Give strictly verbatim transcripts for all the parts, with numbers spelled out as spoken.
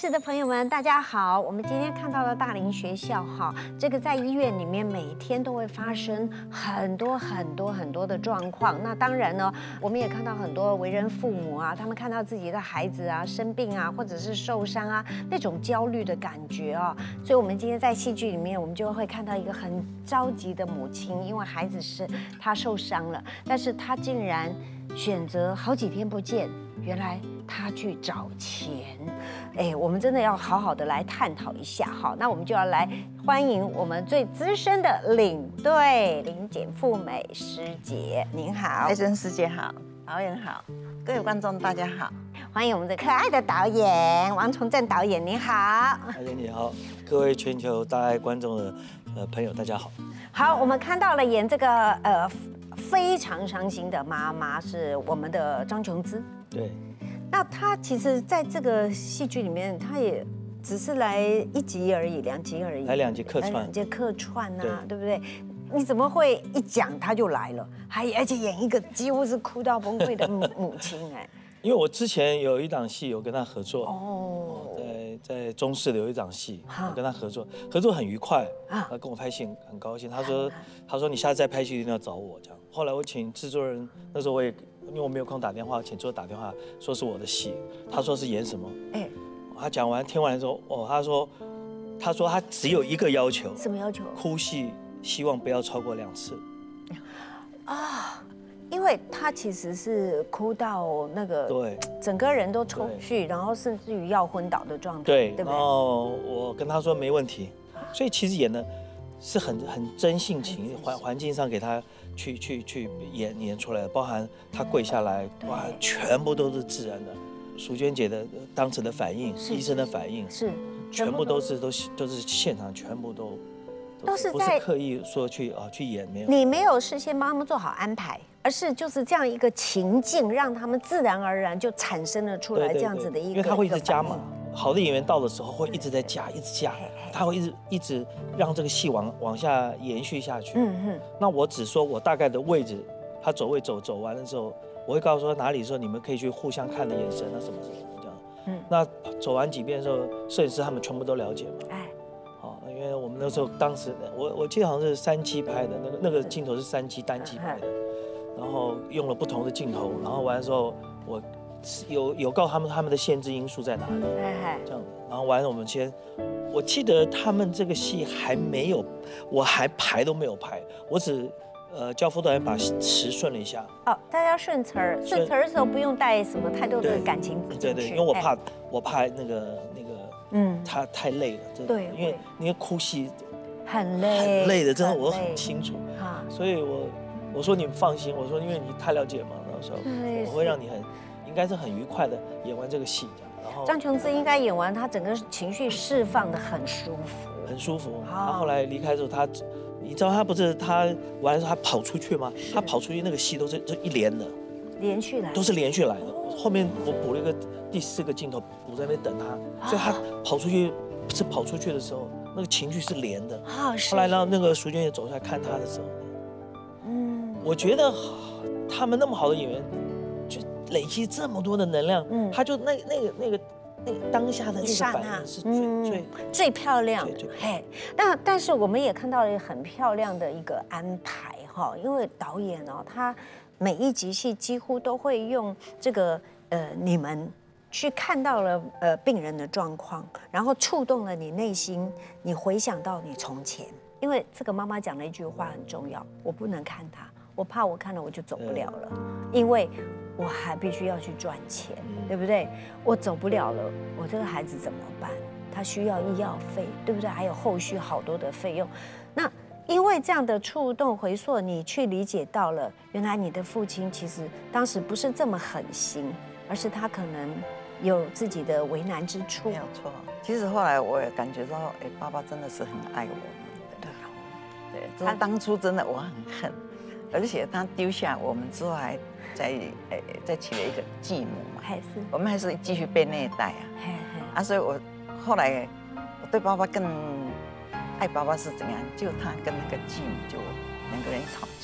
视的朋友们，大家好！我们今天看到了大林学校哈，这个在医院里面每天都会发生很多很多很多的状况。那当然呢，我们也看到很多为人父母啊，他们看到自己的孩子啊生病啊，或者是受伤啊，那种焦虑的感觉啊。所以，我们今天在戏剧里面，我们就会看到一个很着急的母亲，因为孩子是他受伤了，但是他竟然选择好几天不见。 原来他去找钱，哎，我们真的要好好的来探讨一下哈。那我们就要来欢迎我们最资深的领队林简富美师姐，您好， 艾珍师姐好，导演好，各位观众大家好， 欢迎我们的可爱的导演王崇正导演，您好， 艾珍你好，各位全球大爱观众的呃朋友大家好。 好，我们看到了演这个呃非常伤心的妈妈是我们的张琼姿。 对， 那他其实在这个戏剧里面，他也只是来一集而已，两集而已， 来两集客串， 两集客串啊， 对, 对不对？你怎么会一讲他就来了，还而且演一个几乎是哭到崩溃的母母亲哎？ 因为我之前有一档戏有跟他合作哦， 在在中视的有一档戏，我跟他合作，合作很愉快， 啊他跟我拍戏很高兴，他说他说你下次再拍戏一定要找我这样。后来我请制作人，那时候我也。 因为我没有空打电话，请制作打电话说是我的戏，他说是演什么？哎，他讲完听完之后，哦，他说，他说他只有一个要求， 什么要求？ 哭戏希望不要超过两次。 啊，因为他其实是哭到那个， 对， 整个人都抽搐，然后甚至于要昏倒的状态， 对， 对不对？ 然后我跟他说没问题，所以其实演的是很很真性情，环环境上给他。 去去去演演出来的，包含他跪下来，哇，全部都是自然的。淑娟姐的当时的反应，医生的反应， 是， 全部都是都都是现场，全部都都是不是刻意说去啊去演，没有。 你没有事先帮他们做好安排，而是就是这样一个情境，让他们自然而然就产生了出来这样子的一个， 因为他会一直加码。 好的演员到的时候会一直在加，一直加，他会一直一直让这个戏往往下延续下去。嗯哼。那我只说我大概的位置，他走位走走完了之后，我会告诉说哪里的时候你们可以去互相看的眼神啊什么什么这样。嗯。那走完几遍的时候，摄影师他们全部都了解嘛。哎。好，因为我们那时候当时我我记得好像是三机拍的，那个那个镜头是三机单机拍的，然后用了不同的镜头，然后完了之后我。 有有告诉他们他们的限制因素在哪里，这样，然后完了我们先，我记得他们这个戏还没有，我还排都没有排，我只呃叫副导演把词顺了一下。哦， 大家顺词儿，顺词儿的时候不用带什么太多的感情对对，因为我怕我怕那个那个嗯他太累了， 对， 因为那些哭戏很累很累的，真的我很清楚啊，所以我我说你放心，我说因为你太了解嘛，那时候我会让你很。 应该是很愉快的演完这个戏，然后张琼姿应该演完，她整个情绪释放的很舒服， 很舒服。他后来离开之后，他，你知道他不是他完了之后他跑出去吗？他跑出去那个戏都是就一连的， 连续来， 都是连续来的。后面我补了一个第四个镜头，我在那边等他，所以他跑出去是跑出去的时候，那个情绪是连的。啊，后来让那个淑娟也走出来看他的时候，嗯，我觉得他们那么好的演员。 累积这么多的能量，嗯，他就那那个那个那个当下的那个反应是最、嗯、最最漂亮的，嘿。但但是我们也看到了很漂亮的一个安排哈，因为导演哦，他每一集戏几乎都会用这个呃你们去看到了呃病人的状况，然后触动了你内心，你回想到你从前，因为这个妈妈讲了一句话很重要，我不能看他，我怕我看了我就走不了了，因为。 我还必须要去赚钱，对不对？我走不了了，我这个孩子怎么办？他需要医药费，对不对？还有后续好多的费用。那因为这样的触动回溯，你去理解到了，原来你的父亲其实当时不是这么狠心，而是他可能有自己的为难之处。 没有错。其实后来我也感觉到，哎，爸爸真的是很爱我们。对，对，他当初真的我很恨，而且他丢下我们之后还。 再呃再娶了一个继母嘛，还是我们还是继续被虐待啊，嘿嘿啊，所以我后来我对爸爸更爱爸爸是怎样？就他跟那个继母就两个人吵架，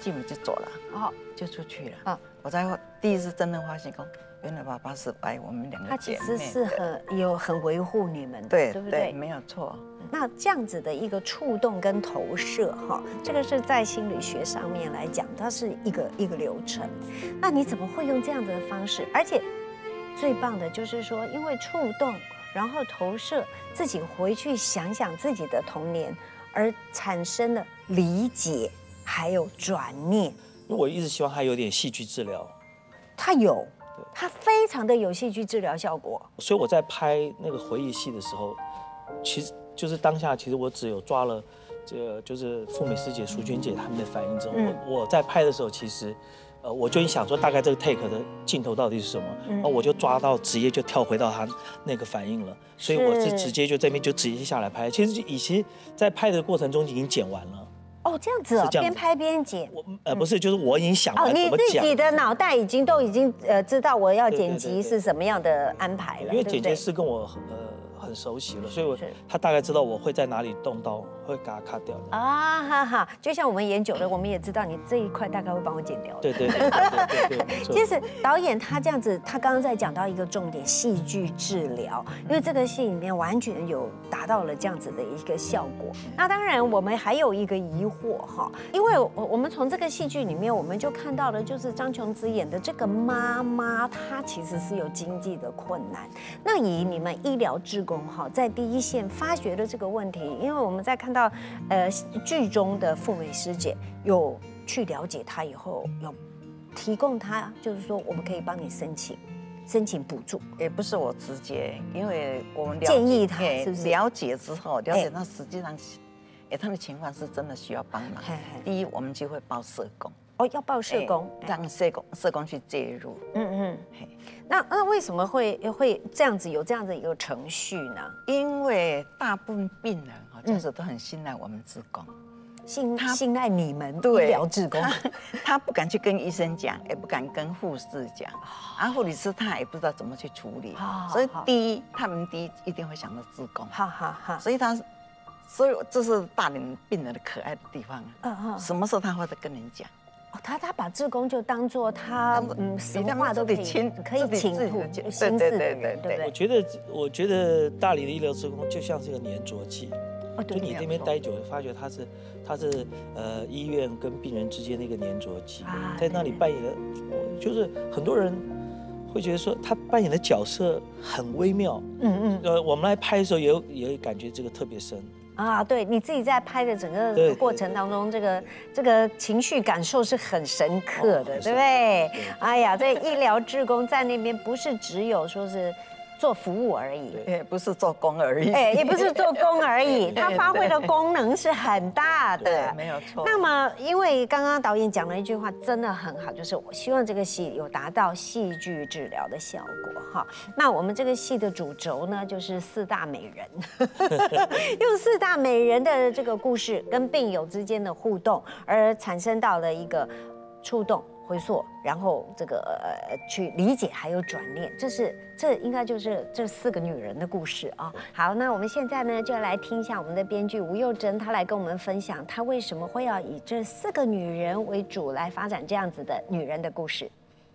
进门就走了， 哦， 就出去了。 啊， 我才第一次真正发现，说原来爸爸是爱我们两个他其姐妹。 实是很有很维护你们的， 对对不对？ 没有错。 那这样子的一个触动跟投射，哈，这个是在心理学上面来讲，它是一个一个流程。那你怎么会用这样子的方式？而且最棒的就是说，因为触动，然后投射，自己回去想想自己的童年，而产生了理解，还有转念。 因为我一直希望它有点戏剧治疗， 它有，它非常的有戏剧治疗效果。 所以我在拍那个回忆戏的时候，其实就是当下，其实我只有抓了这个就是富美师姐、淑娟姐他们的反应之后， 嗯我我在拍的时候，其实呃我就想说大概这个 take 的镜头到底是什么， 嗯然后我就抓到直接就跳回到他那个反应了，所以我是直接就这边就直接下来拍。其实以前在拍的过程中已经剪完了。 哦，这样子哦，边拍边剪。 我呃不是，就是我已经想哦， 完你怎么讲。 自己的脑袋已经都已经呃知道我要剪辑是什么样的安排了， 因为对不对？ 剪接师跟我呃很熟悉了，所以我是他大概知道我会在哪里动刀，会给他卡掉的。 啊哈哈，就像我们演久了，我们也知道你这一块大概会帮我剪掉的。 对对对对对对，没错其实导演他这样子，他刚刚在讲到一个重点，戏剧治疗，因为这个戏里面完全有达到了这样子的一个效果。那当然，我们还有一个疑惑哈，因为我我们从这个戏剧里面，我们就看到了，就是张琼姿演的这个妈妈，她其实是有经济的困难。那以你们医疗志工哈，在第一线发掘了这个问题，因为我们在看到呃剧中的富美师姐有去了解她以后，有提供她，就是说我们可以帮你申请申请补助， 也不是我直接，因为我们了解建议她哎是不是了解之后，了哎解她实际上，哎，她的情况是真的需要帮忙嘿嘿。 第一，我们就会报社工， 哦，要报社工， 哎让社工社工去介入。 嗯嗯嘿， 那那为什么会会这样子有这样的一个程序呢？ 因为大部分病人哈，家属都很信赖我们志工， 信他信赖你们医对疗志工， 他他不敢去跟医生讲，也不敢跟护士讲，啊，护理师他也不知道怎么去处理好， 所以好第一，他们第一一定会想到志工， 哈哈哈， 所以他，所以这是大连病人的可爱的地方啊。 嗯嗯， 什么时候他会跟人讲？ 哦，他他把志工就当做他当作嗯什比他们么话都可以自己亲可以自己倾吐自己的对心对对事的人， 对对不对？ 我觉得，我觉得大理的医疗职工就像是一个粘着剂， 哦，对就你这边待久了，发觉它是它是呃医院跟病人之间的一个粘着剂啊， 在那里扮演的，就是很多人会觉得说他扮演的角色很微妙， 嗯嗯呃，我们来拍的时候也有也感觉这个特别深。 啊，对，你自己在拍的整个对对过程当中，这个这个情绪感受是很深刻的， 哦很深对不对对？ 哎呀，这医疗志工在那边不是只有说是做服务而已， 对也不是做工而已， 哎，也不是做工而已，它发挥的功能是很大对， 的。 没有错。 那么，因为刚刚导演讲了一句话，真的很好，就是我希望这个戏有达到戏剧治疗的效果哈。那我们这个戏的主轴呢，就是四大美人，用四大美人的这个故事跟病友之间的互动，而产生到了一个触动。回溯，然后这个呃去理解，还有转念，这是这应该就是这四个女人的故事啊。好，那我们现在呢就来听一下我们的编剧吴幼珍，她来跟我们分享她为什么会要以这四个女人为主来发展这样子的女人的故事。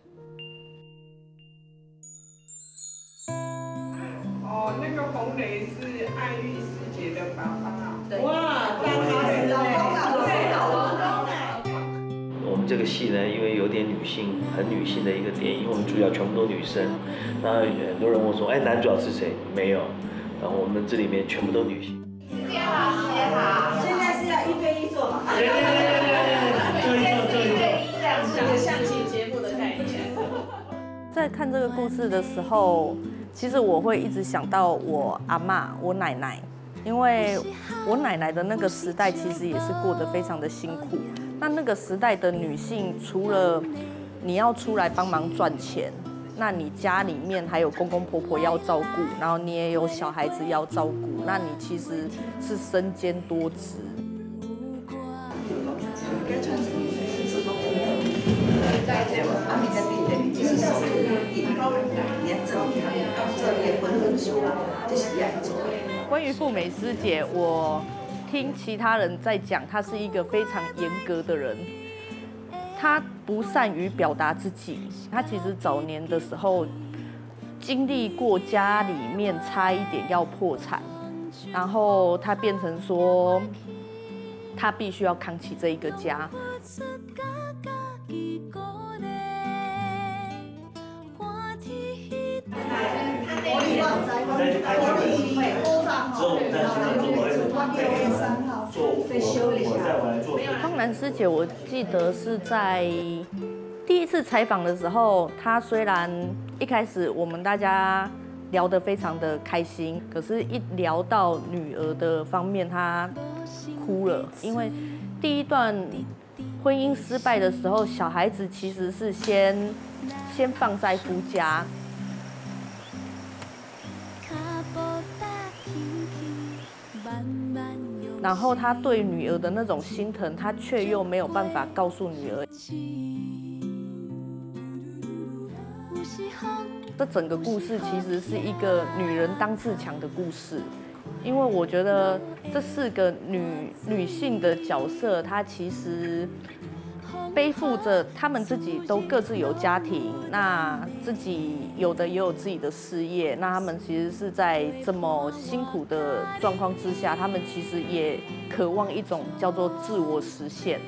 哦，那个红雷是爱玉师姐的爸爸。 哇，大咖是对，老公公哎。 我们这个戏呢，因为有点女性，很女性的一个电影，因为我们主角全部都女生。那很多人问说，哎，男主角是谁？没有。然后我们这里面全部都女性。 谢好，谢好。现在是要一对一做嘛？ 对对对对对对， 一对一这样子，一个相亲节目的概念。 在看这个故事的时候，其实我会一直想到我阿嬷、我奶奶，因为我奶奶的那个时代其实也是过得非常的辛苦。那那个时代的女性，除了你要出来帮忙赚钱，那你家里面还有公公婆婆要照顾，然后你也有小孩子要照顾，那你其实是身兼多职。关于富美师姐，我听其他人在讲，她是一个非常严格的人。 他不善于表达自己，他其实早年的时候经历过家里面差一点要破产，然后他变成说他必须要扛起这一个家。方兰师姐，我记得是在第一次采访的时候，她虽然一开始我们大家聊得非常的开心，可是一聊到女儿的方面，她哭了，因为第一段婚姻失败的时候，小孩子其实是先先放在夫家。然后他对女儿的那种心疼，他却又没有办法告诉女儿。这整个故事其实是一个女人当自强的故事，因为我觉得这四个女女性的角色，她其实背负着她们自己都各自有家庭，那自己有的也有自己的事业，那她们其实是在这么辛苦的状况之下，她们其实也渴望一种叫做自我实现。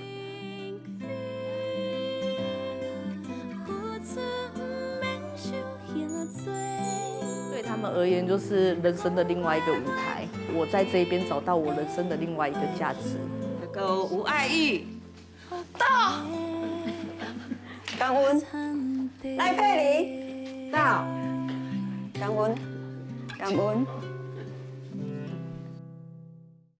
对他们而言，就是人生的另外一个舞台。我在这边找到我人生的另外一个价值。 那个吴爱玉。到， 感恩，赖佩玲到，感恩，感恩。